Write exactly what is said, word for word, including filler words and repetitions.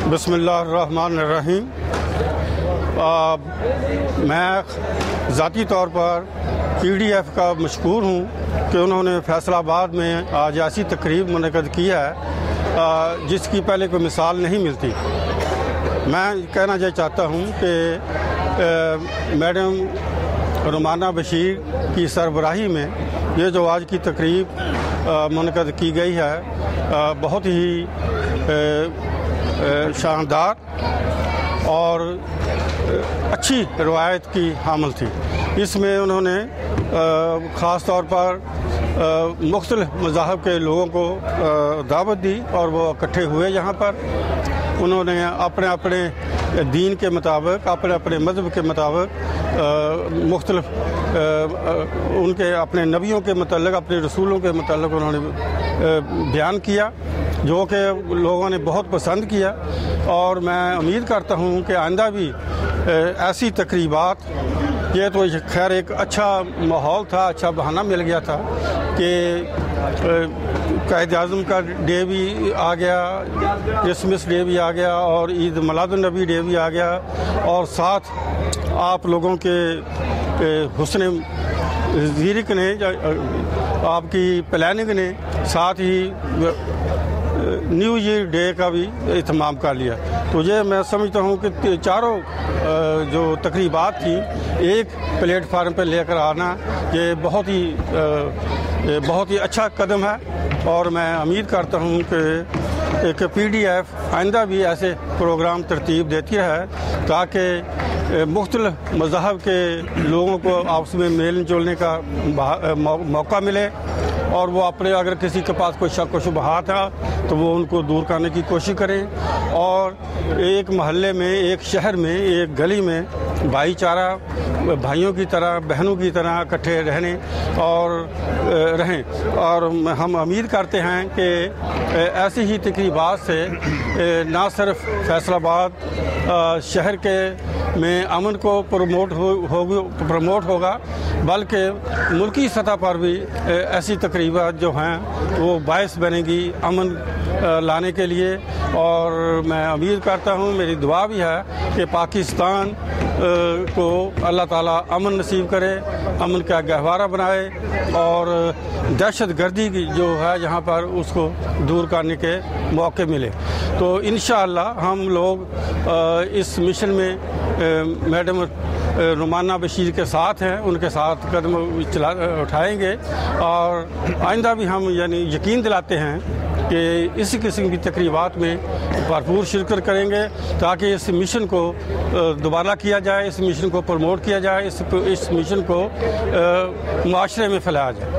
बिस्मिल्लाहिर्रहमानिर्रहीम। मैं ज़ाती तौर पर पी डी एफ का मशकूर हूँ कि उन्होंने फैसलाबाद में आज ऐसी तकरीब मुनक़द की है जिसकी पहले कोई मिसाल नहीं मिलती। मैं कहना ये चाहता हूँ कि मैडम रुमाना बशीर की सरबराही में ये जो आज की तकरीब मुनक़द की गई है बहुत ही शानदार और अच्छी रवायत की हामिल थी। इसमें उन्होंने ख़ास तौर पर मुख्तलिफ़ मज़ाहब के लोगों को दावत दी और वो इकट्ठे हुए यहाँ पर। उन्होंने अपने अपने दीन के मुताबिक, अपने अपने मज़हब के मुताबिक मुख्तलिफ़ उनके अपने नबियों के मतलब, अपने रसूलों के मतलब उन्होंने बयान किया, जो कि लोगों ने बहुत पसंद किया। और मैं उम्मीद करता हूँ कि आइंदा भी ऐसी तकरीबात, ये तो खैर एक अच्छा माहौल था, अच्छा बहाना मिल गया था कि क़ायद-ए-आज़म का डे भी आ गया, क्रिसमस डे भी आ गया और ईद मिलाद-उल-नबी डे भी आ गया, और साथ आप लोगों के हुस्न ज़ीरक ने, आपकी प्लानिंग ने साथ ही न्यू ईयर डे का भी इत्माम कर लिया। तो ये मैं समझता हूँ कि चारों जो तकरीबात थी एक प्लेटफार्म पर लेकर आना, ये बहुत ही बहुत ही अच्छा कदम है। और मैं उम्मीद करता हूँ कि एक पी डी एफ आइंदा भी ऐसे प्रोग्राम तरतीब देती है ताकि मुख्तलिफ़ मज़ाहब के लोगों को आपस में मेल जोलने का मौका मिले, और वो अपने अगर किसी के पास कोई शक व शुबहात है तो वो उनको दूर करने की कोशिश करें, और एक मोहल्ले में, एक शहर में, एक गली में भाईचारा, भाइयों की तरह, बहनों की तरह इकट्ठे रहने और रहें। और हम उम्मीद करते हैं कि ऐसी ही तकरीबात से ना सिर्फ फैसलाबाद शहर के में अमन को प्रमोट हो, हो प्रमोट होगा, बल्कि मुल्की सतह पर भी ऐसी तकरीबात जो हैं वो बायस बनेगी अमन लाने के लिए। और मैं उम्मीद करता हूँ, मेरी दुआ भी है कि पाकिस्तान को अल्लाह ताला अमन नसीब करे, अमन का गहवारा बनाए और दहशत गर्दी की जो है यहाँ पर उसको दूर करने के मौके मिले। तो इंशाअल्लाह हम लोग इस मिशन में मैडम रुमाना बशीर के साथ हैं, उनके साथ कदम चला उठाएंगे और आइंदा भी हम यानी यकीन दिलाते हैं कि इसी किस्म की तकरीबात में भरपूर शिरकत करेंगे ताकि इस मिशन को दोबारा किया जाए, इस मिशन को प्रमोट किया जाए, इस इस मिशन को माशरे में फैलाया जाए।